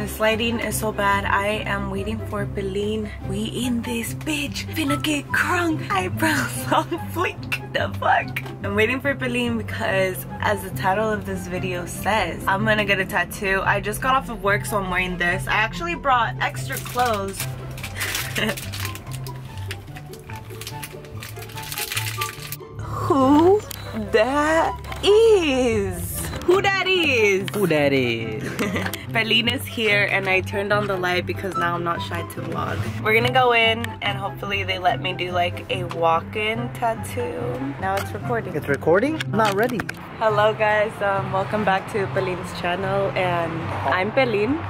This lighting is so bad. I am waiting for Belin. We in this bitch. Finna get crunk. Eyebrows on fleek. The fuck? I'm waiting for Belin because as the title of this video says, I'm gonna get a tattoo. I just got off of work, so I'm wearing this. I actually brought extra clothes. Who that is? Who that is? Who that is? Belin is here and I turned on the light because now I'm not shy to vlog. We're gonna go in and hopefully they let me do like a walk-in tattoo. Now it's recording. It's recording? I'm not ready. Hello guys, welcome back to Belin's channel and I'm Belin.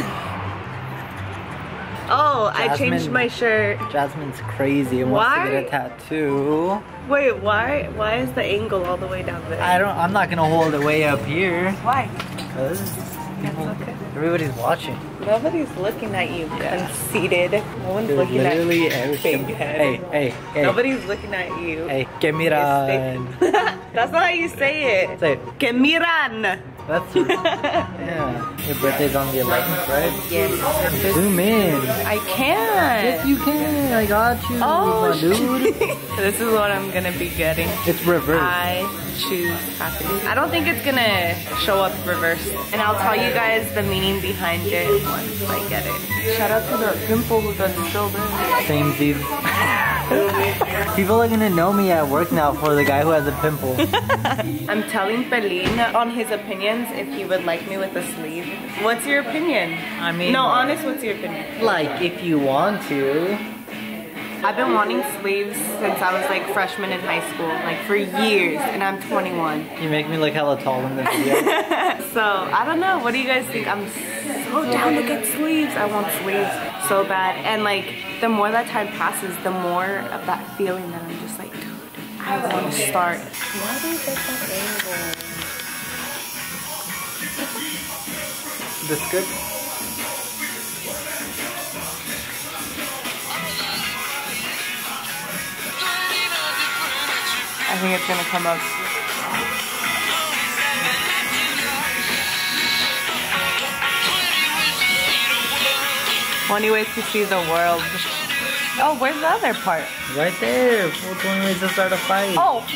Oh, Jasmine, I changed my shirt. Jasmine's crazy and wants to get a tattoo. Wait, why is the angle all the way down there? I'm not gonna hold it way up here. Why? Because everybody's watching. Nobody's looking at you, conceited. No one's looking at you. Hey. Nobody's looking at you. Hey, que miran. That's not how you say it. Say it. Que miran. That's yeah. Your birthday's on the 11th, right? Yes. Zoom in. I can't. Yes, you can. I got you. Oh, dude. This is what I'm gonna be getting. It's reverse. I choose happiness. I don't think it's gonna show up reverse. And I'll tell you guys the meaning behind it once I get it. Shout out to the pimple who doesn't show there. Same dude. People are gonna know me at work now for the guy who has a pimple. I'm telling Belin on his opinions if he would like me with a sleeve. What's your opinion? I mean, no, honest, what's your opinion? Like, if you want to. I've been wanting sleeves since I was like freshman in high school, like for years, and I'm 21. You make me look hella tall in the video. So, I don't know, what do you guys think? I'm so down to get sleeves. I want sleeves so bad. And like, the more that time passes, the more of that feeling that I'm just like, dude, I want to start. Why do you get that angle? This good? I think it's gonna come up. Funny ways to see the world. Oh, where's the other part? Right there. 420 ways to start a fight. Oh.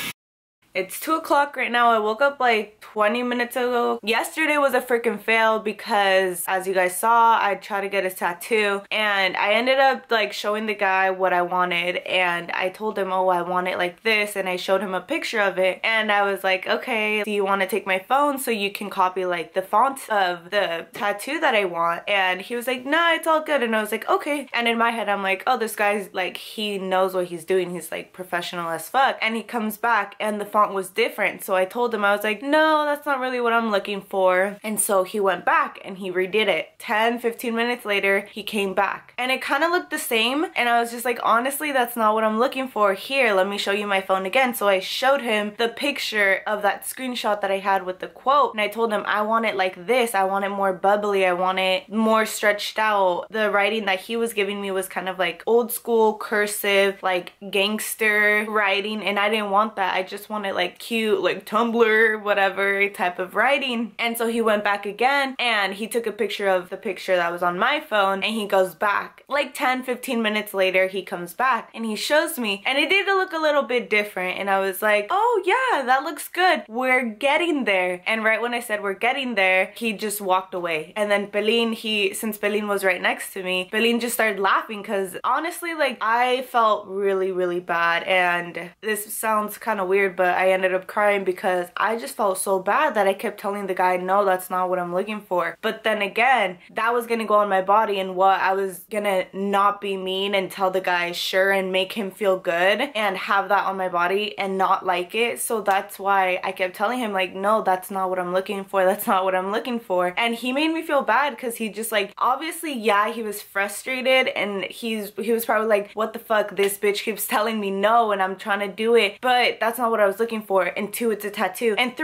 It's 2 o'clock right now. I woke up like 20 minutes ago. Yesterday was a freaking fail because as you guys saw, I tried to get a tattoo and I ended up like showing the guy what I wanted and I told him, oh, I want it like this, and I showed him a picture of it and I was like, okay, do you want to take my phone so you can copy like the font of the tattoo that I want? And he was like, nah, it's all good. And I was like, okay. And in my head I'm like, oh, this guy's like, he knows what he's doing. He's like professional as fuck. And he comes back and the font was different, so I told him, I was like, no, that's not really what I'm looking for. And so he went back and he redid it. 10-15 minutes later he came back and it kind of looked the same, and I was just like, honestly, that's not what I'm looking for. Here, let me show you my phone again. So I showed him the picture of that screenshot that I had with the quote and I told him, I want it like this, I want it more bubbly, I want it more stretched out. The writing that he was giving me was kind of like old school cursive, like gangster writing, and I didn't want that. I just wanted like cute, like Tumblr, whatever type of writing. And so he went back again and he took a picture of the picture that was on my phone and he goes back. Like 10-15 minutes later he comes back and he shows me and it did look a little bit different, and I was like, oh yeah, that looks good, we're getting there. And right when I said we're getting there, he just walked away. And then Belin, since Belin was right next to me, Belin just started laughing because honestly, like, I felt really bad. And this sounds kind of weird, but I ended up crying because I just felt so bad that I kept telling the guy, no, that's not what I'm looking for. But then again, that was gonna go on my body, and what, I was gonna not be mean and tell the guy sure and make him feel good and have that on my body and not like it. So that's why I kept telling him, like, no, that's not what I'm looking for, that's not what I'm looking for. And he made me feel bad because he just, like, obviously, yeah, he was frustrated and he was probably like, what the fuck, this bitch keeps telling me no and I'm trying to do it, but that's not what I was looking for. And 2, it's a tattoo. And 3, I'm pretty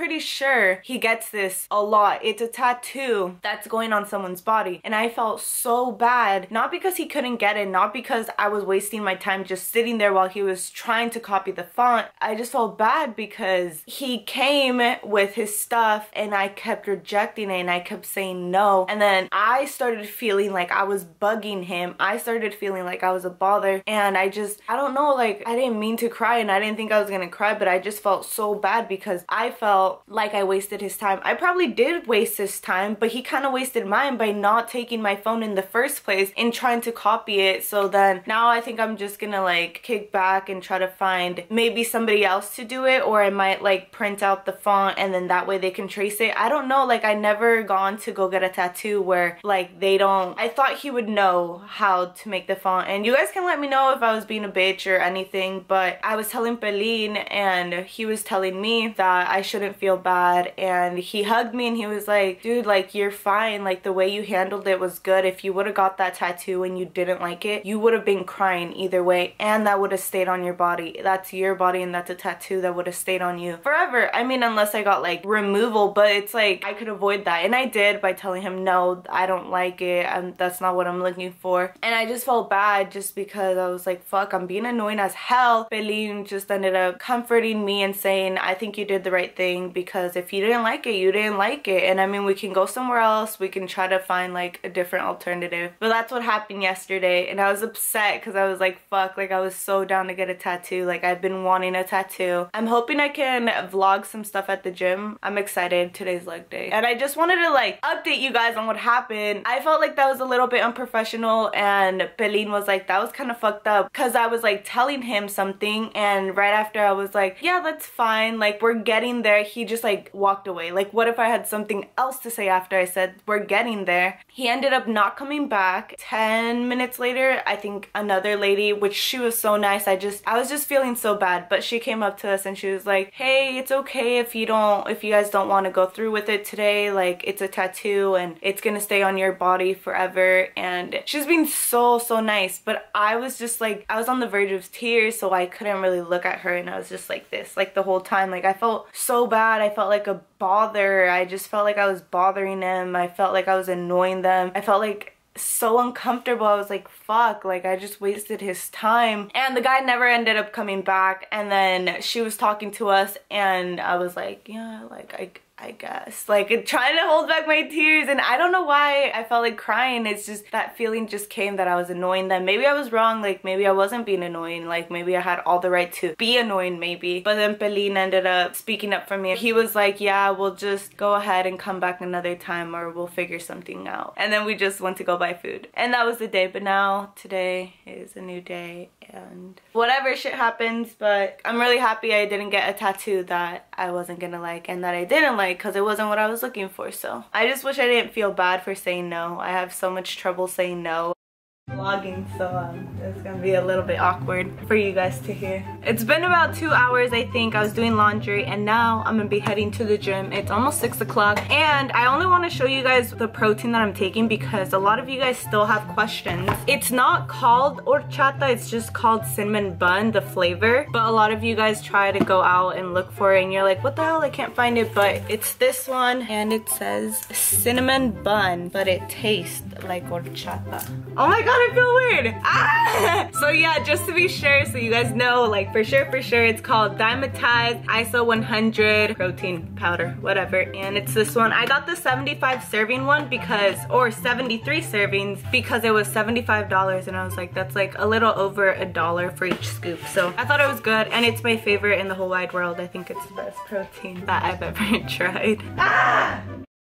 pretty sure he gets this a lot. It's a tattoo that's going on someone's body. And I felt so bad, not because he couldn't get it, not because I was wasting my time just sitting there while he was trying to copy the font. I just felt bad because he came with his stuff and I kept rejecting it and I kept saying no. And then I started feeling like I was bugging him. I started feeling like I was a bother, and I don't know, like, I didn't mean to cry and I didn't think I was gonna cry, but I just felt so bad because I felt like I wasted his time. I probably did waste his time, but he kind of wasted mine by not taking my phone in the first place and trying to copy it. So then now I think I'm just gonna like kick back and try to find maybe somebody else to do it, or I might like print out the font and then that way they can trace it. I don't know, like I never gone to go get a tattoo where like they don't. I thought he would know how to make the font, and you guys can let me know if I was being a bitch or anything, but I was telling Pelin and he was telling me that I shouldn't feel bad, and he hugged me and he was like, dude, like you're fine, like the way you handled it was good. If you would have got that tattoo and you didn't like it, you would have been crying either way, and that would have stayed on your body. That's your body and that's a tattoo that would have stayed on you forever. I mean, unless I got like removal, but it's like I could avoid that, and I did by telling him no, I don't like it, and that's not what I'm looking for. And I just felt bad just because I was like, fuck, I'm being annoying as hell. Pelin just ended up comforting me and saying, I think you did the right thing, because if you didn't like it, you didn't like it, and I mean, we can go somewhere else, we can try to find like a different alternative. But that's what happened yesterday, and I was upset because I was like, fuck, like I was so down to get a tattoo. Like I've been wanting a tattoo. I'm hoping I can vlog some stuff at the gym. I'm excited. Today's leg day, and I just wanted to like update you guys on what happened. I felt like that was a little bit unprofessional, and Pelin was like, that was kind of fucked up, because I was like telling him something, and right after I was like, yeah, that's fine, like we're getting there, he just like walked away. Like what if I had something else to say after I said we're getting there? He ended up not coming back. 10 minutes later, I think another lady, which she was so nice, I was just feeling so bad, but she came up to us and she was like, hey, it's okay if you guys don't want to go through with it today, like it's a tattoo and it's gonna stay on your body forever. And she's been so nice, but I was just like, I was on the verge of tears, so I couldn't really look at her, and I was just like this, like the whole time. Like I felt so bad. I felt like a bother. I just felt like I was bothering them. I felt like I was annoying them. I felt like so uncomfortable. I was like, fuck, like I just wasted his time. And the guy never ended up coming back, and then she was talking to us and I was like, yeah, like I guess, like trying to hold back my tears, and I don't know why I felt like crying. It's just that feeling just came that I was annoying them. Maybe I was wrong, like maybe I wasn't being annoying, like maybe I had all the right to be annoying maybe. But then Pelin ended up speaking up for me. He was like, yeah, we'll just go ahead and come back another time, or we'll figure something out. And then we just went to go buy food, and that was the day. But now today is a new day, and whatever shit happens, but I'm really happy I didn't get a tattoo that I wasn't gonna like and that I didn't like, because it wasn't what I was looking for. So I just wish I didn't feel bad for saying no. I have so much trouble saying no. Vlogging, so it's gonna be a little bit awkward for you guys to hear. It's been about 2 hours, I think. I was doing laundry, and now I'm gonna be heading to the gym. It's almost 6 o'clock, and I only want to show you guys the protein that I'm taking because a lot of you guys still have questions. It's not called horchata, it's just called cinnamon bun, the flavor. But a lot of you guys try to go out and look for it, and you're like, what the hell, I can't find it. But it's this one, and it says cinnamon bun, but it tastes like horchata. Oh my god, I feel weird. Ah! So yeah, just to be sure, so you guys know, like for sure, it's called Dymatize ISO 100 protein powder, whatever. And it's this one. I got the 75 serving one because, or 73 servings, because it was $75, and I was like, that's like a little over $1 for each scoop. So I thought it was good, and it's my favorite in the whole wide world. I think it's the best protein that I've ever tried. Ah!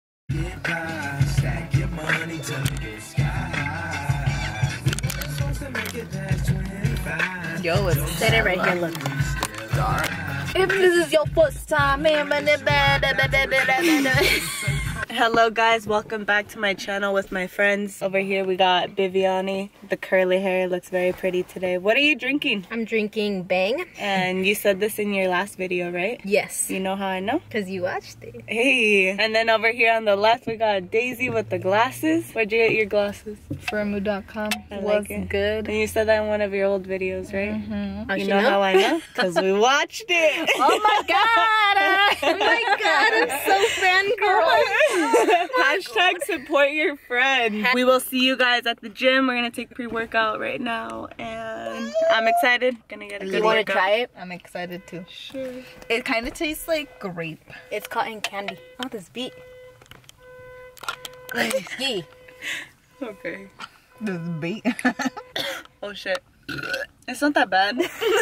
Yo, it's set it right here, look. If this is your first time, man, Hello guys, welcome back to my channel with my friends. Over here we got Viviani. The curly hair looks very pretty today. What are you drinking? I'm drinking Bang. And you said this in your last video, right? Yes. You know how I know? Because you watched it. Hey. And then over here on the left we got Daisy with the glasses. Where'd you get your glasses? Firmoo.com. Was good. And you said that in one of your old videos, right? Mm-hmm. You know how I know? Because we watched it. Oh my god! Oh my god, I'm so fangirl. Hashtag support your friend. We will see you guys at the gym. We're gonna take pre-workout right now, and I'm excited. Gonna get a good You want to workout. try it? I'm excited too. Sure. It kind of tastes like grape. It's cotton candy. Oh, this beat. Ski. Okay. This bait. Oh shit. It's not that bad.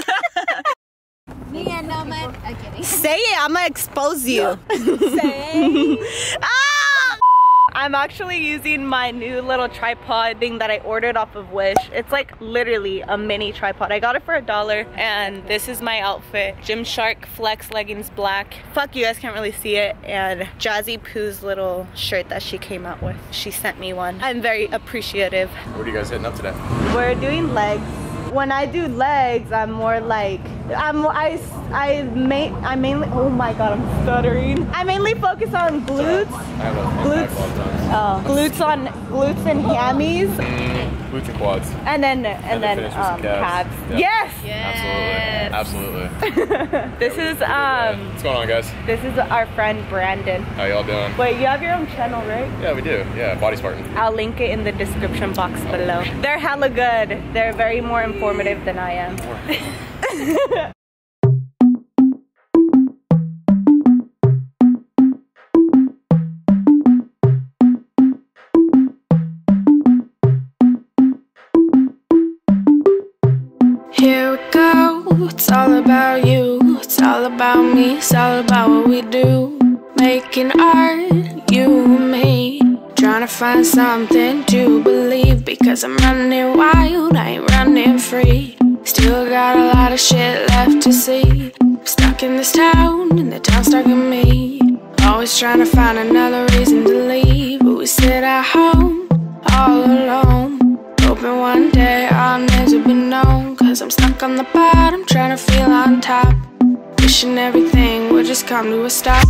Me and no man. I'm kidding. Say it. I'm gonna expose you. Say. Ah! I'm actually using my new little tripod thing that I ordered off of Wish. It's like literally a mini tripod. I got it for $1, and this is my outfit. Gymshark Flex leggings black. Fuck, you guys can't really see it. And Jazzy Poo's little shirt that she came out with. She sent me one. I'm very appreciative. What are you guys hitting up today? We're doing legs. When I do legs, I'm more like I mainly, oh my god, I'm stuttering. I mainly focus on glutes. I have a Glutes. Glutes and hammies, glutes and quads. and then finish with some calves. calves. Yeah. Yes. Absolutely. Absolutely. This is What's going on, guys? this is our friend Brandon. How y'all doing? Wait, you have your own channel, right? Yeah, we do. Yeah, Body Spartan. I'll link it in the description box below. They're hella good. They're very more informative than I am. Here we go, it's all about you, it's all about me, it's all about what we do. Making art, you and me, trying to find something to believe. Because I'm running wild, I ain't running free. Still got a lot of shit left to see. I'm stuck in this town, and the town's stuck in me. Always trying to find another reason to leave, but we sit at home, all alone. Hoping one day our names will be known. Cause I'm stuck on the bottom, trying to feel on top. Wishing everything would just come to a stop.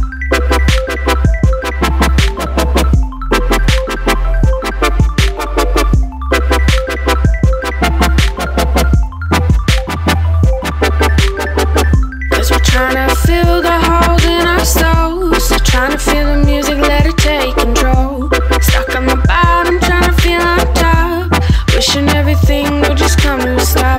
Cause we're trying to fill the holes in our souls. Trying to feel the music, let it take control. Stuck on the bottom, trying to feel on top. Wishing everything would just come to a stop.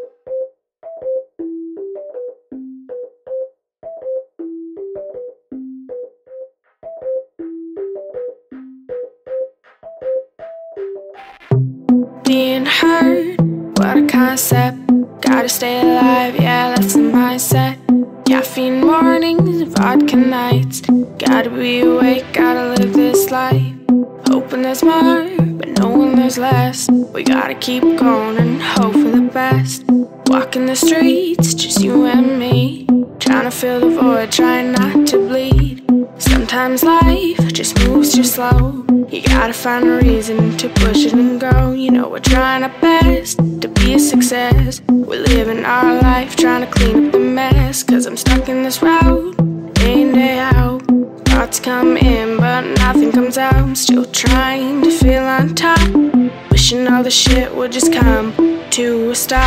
Being hurt, what a concept. Gotta stay alive, yeah, that's the mindset. Caffeine mornings, vodka nights. Gotta be awake, gotta live this life. Hoping there's more, but knowing there's less. We gotta keep going and hope for the best. Walking the streets, just you and me. Trying to fill the void, trying not to bleed. Sometimes life just moves too slow. You gotta find a reason to push it and go. You know we're trying our best to be a success. We're living our life, trying to clean up the mess. Cause I'm stuck in this route, day in, day out. Thoughts come in, but nothing comes out. I'm still trying to feel on top. Wishing all the shit would just come to a stop.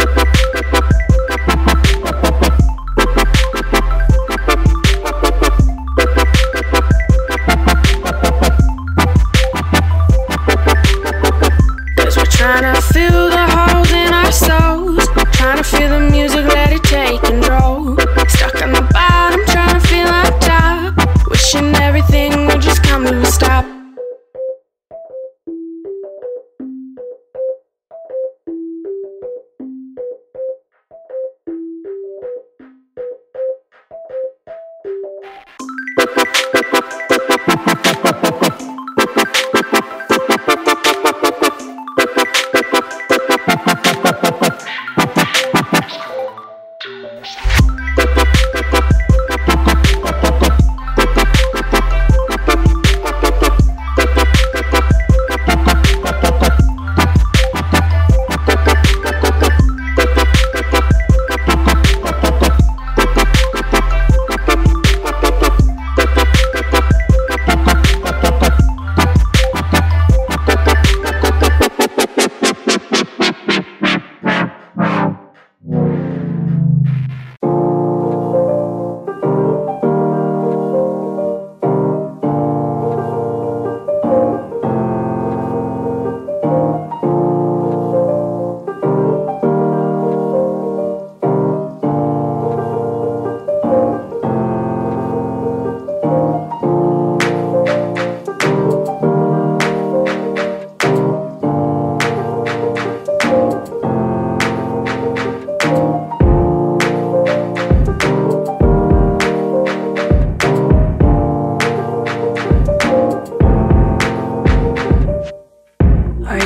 Cause we're trying to fill the holes in our souls. Trying to feel the music, let it take control. Stuck on the bottom, trying to feel on top. Wishing everything would just come to a stop.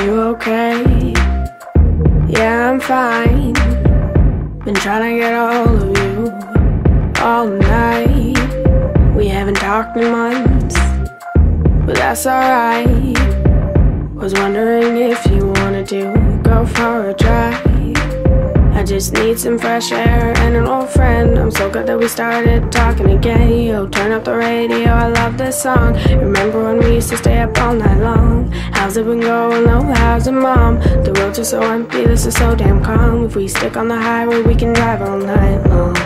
you okay? Yeah, I'm fine. Been trying to get a hold of you all night. We haven't talked in months, but that's alright. Was wondering if you wanted to go for a drive. I just need some fresh air and an old friend. I'm so glad that we started talking again. Yo, turn up the radio, I love this song. Remember when we used to stay up all night long? How's it been going? Oh, how's it, mom? The roads are so empty, this is so damn calm. If we stick on the highway, we can drive all night long.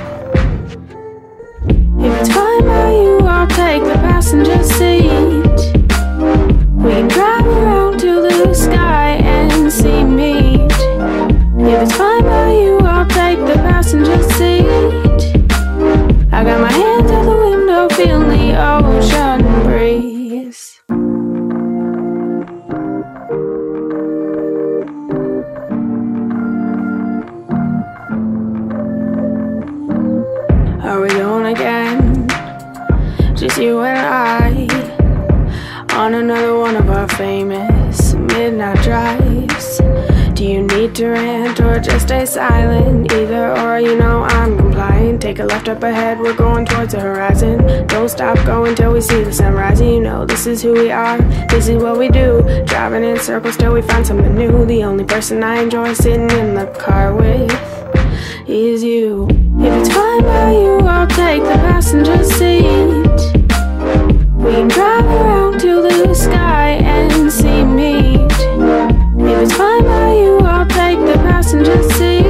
If it's fine by you, I'll take the passenger seat. We can drive around to the sky and see meat. If it's fine by you, I'll take the passenger seat. I got my hands out the window, feeling the ocean breeze. Are we going again? Just you and I, on another one of our famous midnight drives. Do you need to rant or just stay silent? Either or, you know I'm compliant. Take a left up ahead, we're going towards the horizon. Don't stop going till we see the sunrise. You know this is who we are, this is what we do. Driving in circles till we find something new. The only person I enjoy sitting in the car with is you. If it's fine by you, I'll take the passenger seat. We can drive around to the sky and see meat. If it's fine by you, I'll take the passenger seat.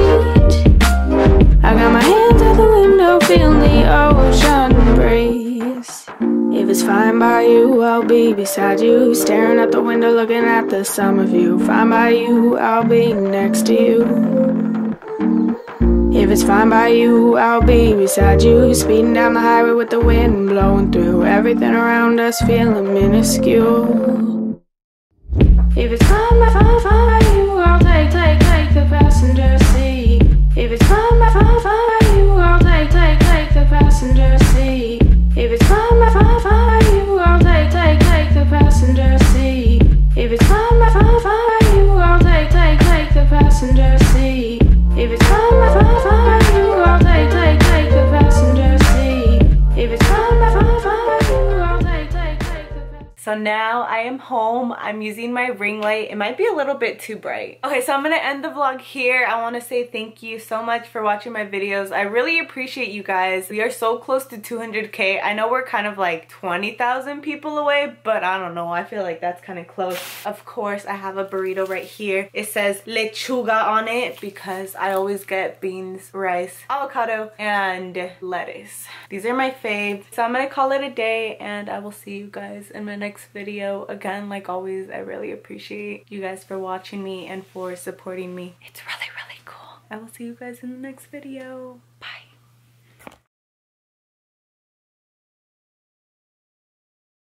I got my hands out the window, feeling the ocean breeze. If it's fine by you, I'll be beside you, staring out the window, looking at the summer view. Fine by you, I'll be next to you. If it's fine by you, I'll be beside you, speeding down the highway with the wind blowing through. Everything around us feeling minuscule. If it's fine by you, I'll take the passenger seat. If it's fine by you, I'll take the passenger seat. If it's fine by you, I'll take the passenger seat. If it's fine by you, I'll take the passenger seat. If it's fine by you, I'll take the passenger seat. If it's fine by you, I'll take the passenger. So now I am home. I'm using my ring light. It might be a little bit too bright. Okay, so I'm gonna end the vlog here. I want to say thank you so much for watching my videos. I really appreciate you guys. We are so close to 200K. I know we're kind of like 20,000 people away, but I don't know. I feel like that's kind of close. Of course, I have a burrito right here. It says lechuga on it because I always get beans, rice, avocado, and lettuce. These are my fave. So I'm gonna call it a day and I will see you guys in my next video. Again, like always, I really appreciate you guys for watching me and for supporting me. It's really, really cool. I will see you guys in the next video.